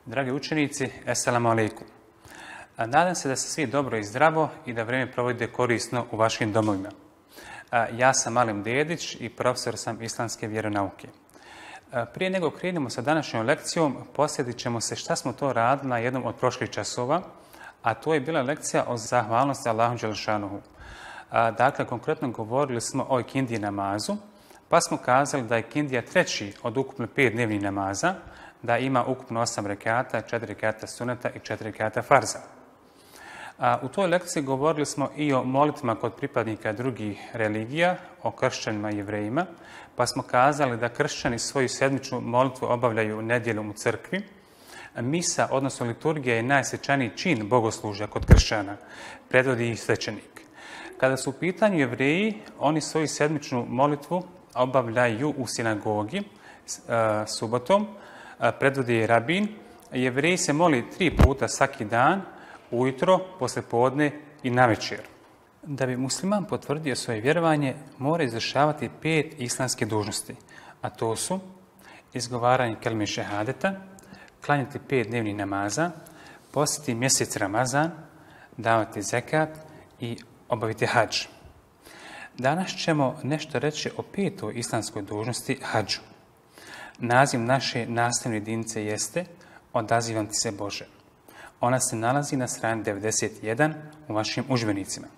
Dragi učenici, Esselamu alaikum. Nadam se da ste svi dobro i zdravo i da vrijeme provodite korisno u vašim domovima. Ja sam Alim Dedić i profesor sam islamske vjeronauke. Prije nego krenemo sa današnjom lekcijom, posjetit ćemo se šta smo to radili na jednom od prošlih časova, a to je bila lekcija o zahvalnosti Allahu dželešanuhu. Dakle, konkretno govorili smo o ikindiji namazu, pa smo kazali da je ikindija treći od ukupno 5 dnevnih namaza, da ima ukupno 8 rekata, 4 rekata suneta i 4 rekata farza. U toj lekciji govorili smo i o molitvama kod pripadnika drugih religija, o kršćanima i jevrejima, pa smo kazali da kršćani svoju sedmičnu molitvu obavljaju nedjeljom u crkvi. Misa, odnosno liturgija, je najsvečaniji čin bogoslužja kod kršćana, predvodi ih svećenik. Kada su u pitanju jevreji, oni svoju sedmičnu molitvu obavljaju u sinagogi subotom, predvodi je rabin. Jevreji se moli 3 puta svaki dan, ujutro, poslijepodne i navečer. Da bi musliman potvrdio svoje vjerovanje, mora izvršavati 5 islamske dužnosti, a to su izgovaranje kelime šehadeta, klanjati 5 dnevnih namaza, postiti mjesec Ramazan, davati zekat i obaviti hadž. Danas ćemo nešto reći o 5. islamskoj dužnosti hadžu. Naziv naše nastavne jedinice jeste Odazivam ti se Bože. Ona se nalazi na strani 91 u vašim udžbenicima.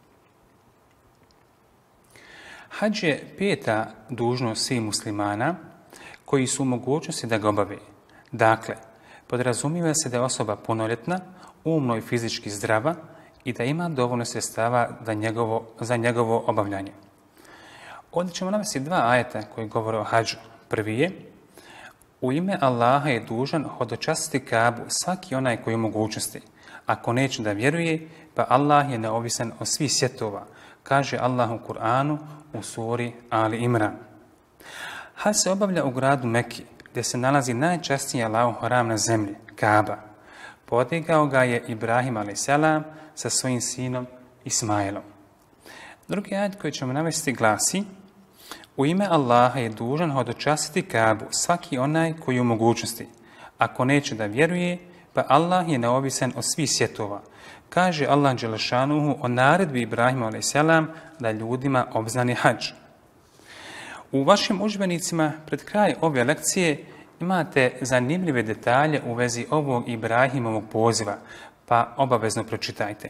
Hadž je 5. dužnost svih muslimana koji su u mogućnosti da ga obave. Dakle, podrazumijeva se da je osoba punoljetna, umno i fizički zdrava i da ima dovoljno sredstava za njegovo obavljanje. Ovdje ćemo navesti 2 ajeta koji govore o hadžu. Prvi je: u ime Allaha je dužan hodočastiti Kabu svaki onaj koji je u mogućnosti. Ako neće da vjeruje, pa Allah je neovisan od svih svjetova, kaže Allah u Kur'anu u suri Ali Imran. Hadž se obavlja u gradu Meki, gdje se nalazi najčasniji Allahov hram na zemlji, Kaba. Podigao ga je Ibrahim a.s. sa svojim sinom Ismailom. Drugi ajet koji ćemo navesti glasi: u ime Allaha je dužan hodočastiti Kabu svaki onaj koji je u mogućnosti. Ako neće da vjeruje, pa Allah je neovisan od svih svjetova, kaže Allah dželešanuhu o naredbi Ibrahima a.s. da ljudima obznani hadž. U vašim udžbenicima pred kraj ove lekcije imate zanimljive detalje u vezi ovog Ibrahimovog poziva, pa obavezno pročitajte.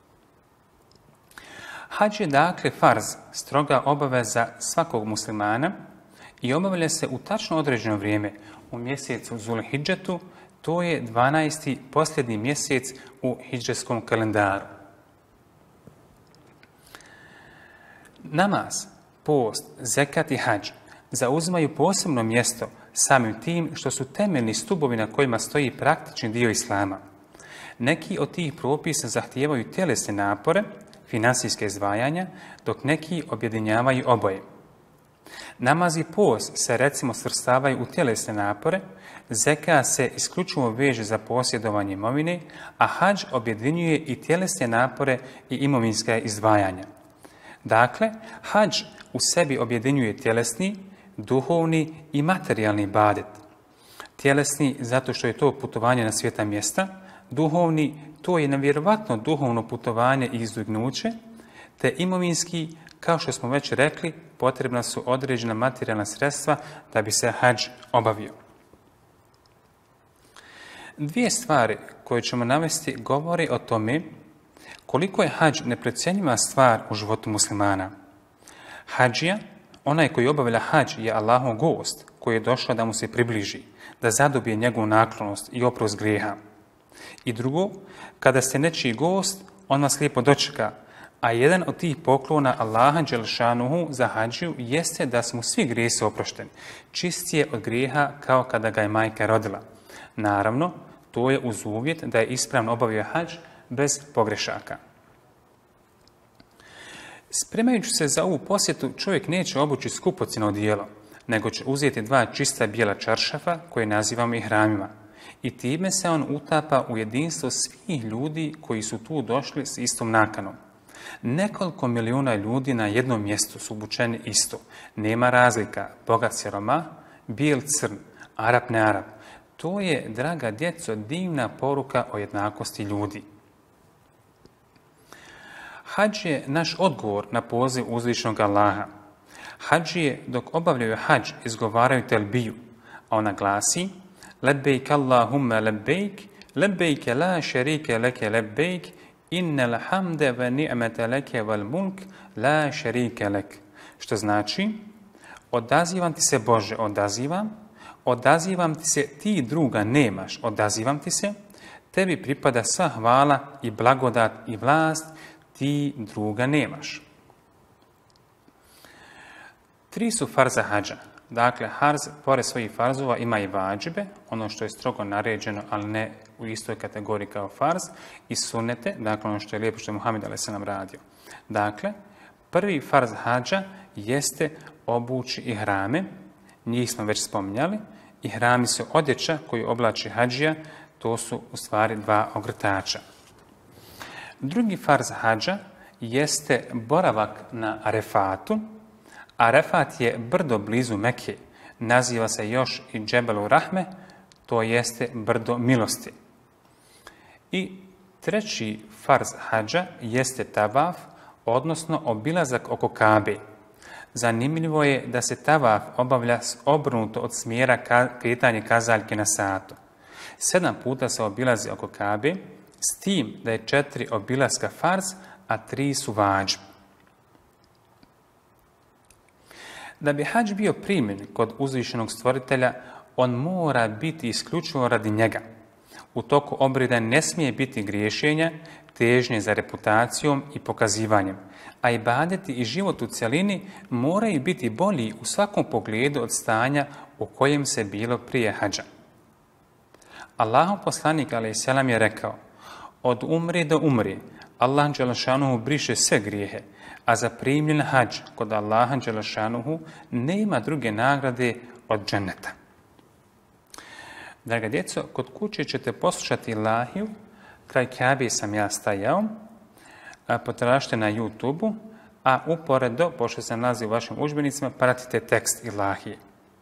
Hadž je dakle farz, stroga obaveza svakog muslimana i obavlja se u tačno određeno vrijeme, u mjesecu Zulhidžetu, to je 12. posljednji mjesec u hidžetskom kalendaru. Namaz, post, zekat i hadž zauzimaju posebno mjesto samim tim što su temeljni stubovi na kojima stoji praktični dio islama. Neki od tih propisa zahtijevaju tjelesne napore, finansijske izdvajanja, dok neki objedinjavaju oboje. Namaz i post se recimo svrstavaju u tjelesne napore, zekat se isključivo veže za posjedovanje imovine, a hadž objedinjuje i tjelesne napore i imovinska izdvajanja. Dakle, hadž u sebi objedinjuje tjelesni, duhovni i materijalni ibadet. Tjelesni zato što je to putovanje na sveta mjesta, duhovni to je nevjerovatno duhovno putovanje i izdvignuće, te imovinski, kao što smo već rekli, potrebna su određena materijalna sredstva da bi se hadž obavio. 2 stvari koje ćemo navesti govore o tome koliko je hadž neprocjenjiva stvar u životu muslimana. Hadžija, onaj koji obavlja hadž, je Allahov gost koji je došao da mu se približi, da zadobije njegovu naklonost i oprost grijeha. I drugo, kada ste nečiji gost, on vas lijepo dočeka, a jedan od tih poklona Allaha dželešanuhu za hadžiju jeste da su mu svi grijesi oprošteni, čist je od grijeha kao kada ga je majka rodila. Naravno, to je uz uvjet da je ispravno obavio hadž bez pogrešaka. Spremajući se za ovu posjetu, čovjek neće obući skupocjeno odijelo, nego će uzeti 2 čista bijela čaršafa koje nazivamo ihramima. I time se on utapa u jedinstvo svih ljudi koji su tu došli s istom nakanom. Nekoliko milijuna ljudi na jednom mjestu su obučeni isto. Nema razlika, bogat siroma, bijel crn, Arap ne Arap. To je, draga djeco, divna poruka o jednakosti ljudi. Hadž je naš odgovor na poziv uzvišnog Allaha. Hadžije dok obavljaju hadž izgovaraju telbiju, a ona glasi: Lebejk Allahumma lebejk, lebejk la šerike leke lebejk, innel hamde ve ni'mete leke vel mulk, la šerike lek. Što znači: odazivam ti se Bože, odazivam ti se, ti druga nemaš, odazivam ti se, tebi pripada sva hvala i blagodat i vlast, ti druga nemaš. 3 su farza hadža. Dakle, hadž, pored svojih farzova, ima i vađibe, ono što je strogo naređeno, ali ne u istoj kategoriji kao farz, i sunete, dakle ono što je lijepo što je Muhammed a.s. radio. Dakle, prvi farz hadža jeste obući ihrame, njih smo već spominjali. Ihrami su odjeća koju oblači hadžija, to su u stvari 2 ogrtača. Drugi farz hadža jeste boravak na Arefatu. Arefat je brdo blizu Mekke, naziva se još i Džebelu Rahme, to jeste brdo milosti. I treći farz hadža jeste tavaf, odnosno obilazak oko Kabe. Zanimljivo je da se tavaf obavlja obrnuto od smjera kretanje kazaljke na satu. 7 puta se obilazi oko Kabe, s tim da je 4 obilaska farz, a 3 su vađb. Da bi hadž bio primjen kod uzvišenog stvoritelja, on mora biti isključivo radi njega. U toku obreda ne smije biti griješenja, težnje za reputacijom i pokazivanjem, a ibadeti i život u cjelini moraju biti bolji u svakom pogledu od stanja u kojem se bilo prije hadža. Allahov poslanik a.s. je rekao: od umri do umri Allah dželešanuhu briše sve grijehe, a za primljen hadž kod Allaha dželešanuhu nema druge nagrade od dženeta. Draga djeco, kod kuće ćete poslušati ilahiju, kraj Kabe sam ja stajao, potražite na YouTube-u, a uporedo, pošto se nalazi u vašim udžbenicima, pratite tekst ilahije.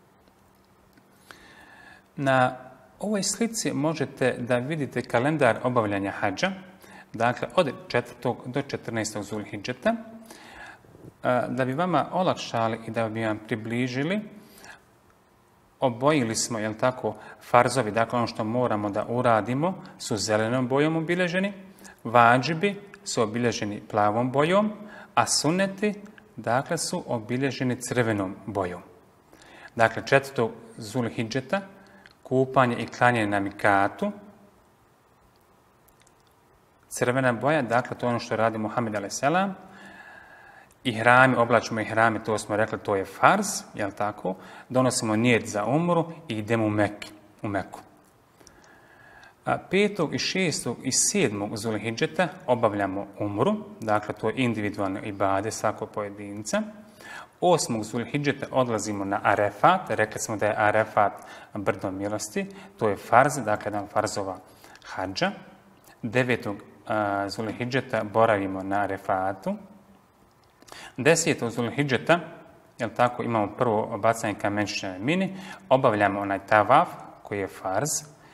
Na ovoj slici možete da vidite kalendar obavljanja hadža, dakle od 4. do 14. Zulhidžeta. Da bi vama olakšali i da bi vam približili, obojili smo, jel tako, farzovi, dakle ono što moramo da uradimo su zelenom bojom obilježeni, vađibi su obilježeni plavom bojom, a suneti, dakle, su obilježeni crvenom bojom. Dakle, 4. Zulhidžeta, kupanje i klanjanje na mikatu, crvena boja, dakle, to je ono što radi Muhammed a.s. Ihrami, oblačimo ihrami, to smo rekli, to je farz, jel tako? Donosimo nijet za umru i idemo u Meku. 5. i 6. i 7. Zulhidžeta obavljamo umru, dakle to je individualno ibade svakog pojedinca. 8. Zulhidžeta odlazimo na Arefat, rekli smo da je Arefat brdo milosti, to je farz, dakle jedan farzova hadža. 9. Zulhidžeta boravimo na Arefatu. 10. Zulhidžeta, jel tako, imamo prvo bacanje kamenčića na mini, obavljamo onaj tavaf koji je farz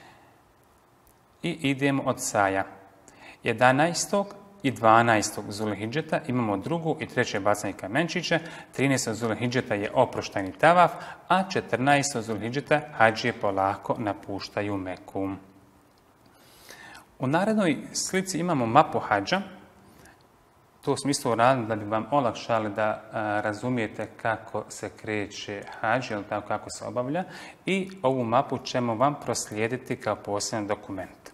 i idemo od saja. 11. i 12. Zulhidžeta imamo drugo i treće bacanje kamenčića, 13. Zulhidžeta je oproštajni tavaf, a 14. Zulhidžeta hadžije polako napuštaju Meku. U narednoj slici imamo mapu hadža. To smo isto uradili da bi vam olakšali da razumijete kako se kreće hadž, ili tako kako se obavlja, i ovu mapu ćemo vam proslijediti kao poseban dokument.